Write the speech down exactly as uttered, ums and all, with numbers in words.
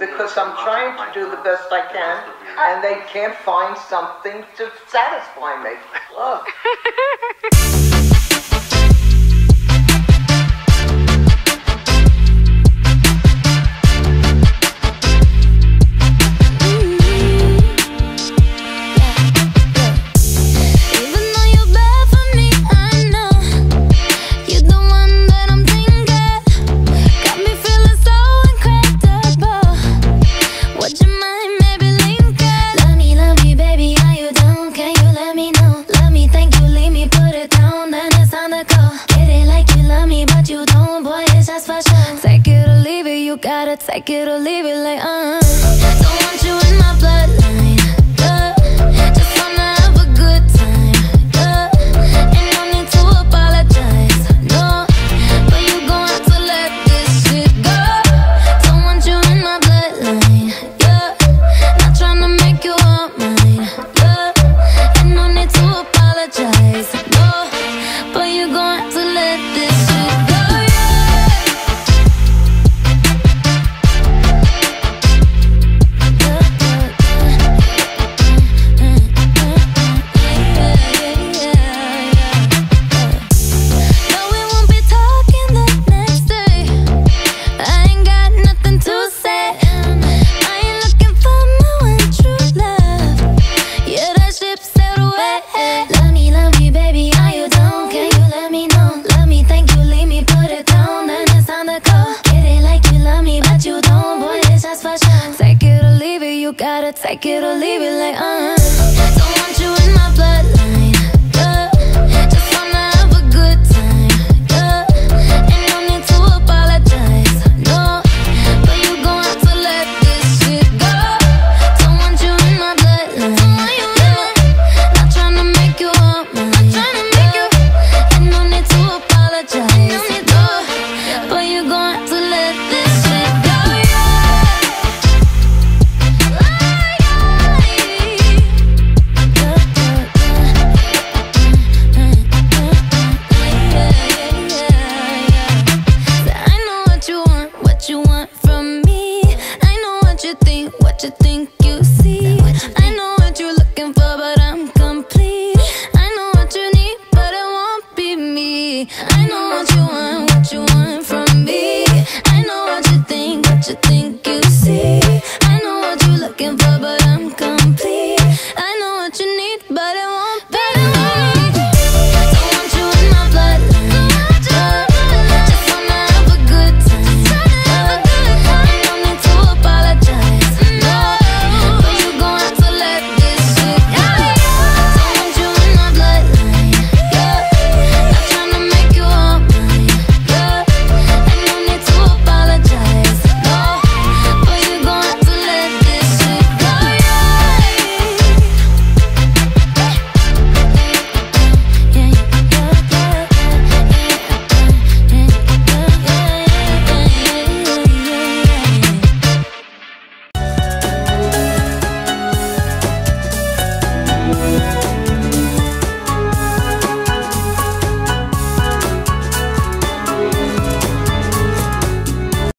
because I'm trying to do the best I can, and they can't find something to satisfy me. Look. Take it or leave it, like, uh don't want you in my bloodline, yeah. Just wanna have a good time, yeah. Ain't no need to apologize, no. But you gon' have to let this shit go. Don't want you in my bloodline, yeah. Not tryna make you want mine, yeah. Ain't no need to apologize, no. But you gon' have to let this shit go. Take it or leave it, like, uh don't want you in my bloodline, yeah. Just wanna have a good time, yeah. Ain't no need to apologize, no. But you gon' have to let this shit go. Don't want you in my bloodline, yeah. Not tryna make you want mine, yeah. Ain't no need to apologize, no. But you gon' have to let this shit go. What you think you see, I know what you're looking for, but I'm complete. I know what you need, but it won't be me. I know what you want, what you want from me. I know what you think, what you think you see. I know what you're looking for, but I'm complete. I know what you need, but it won't be me. Don't want you in my bloodline, yeah. Just wanna have a good time, yeah. Ain't no need to apologize, no. But you gon' have to let this shit go. Don't want you in my bloodline, yeah. Not tryna make you want mine, yeah. Ain't no need to apologize, no. But you gon' have to let this shit go, yeah.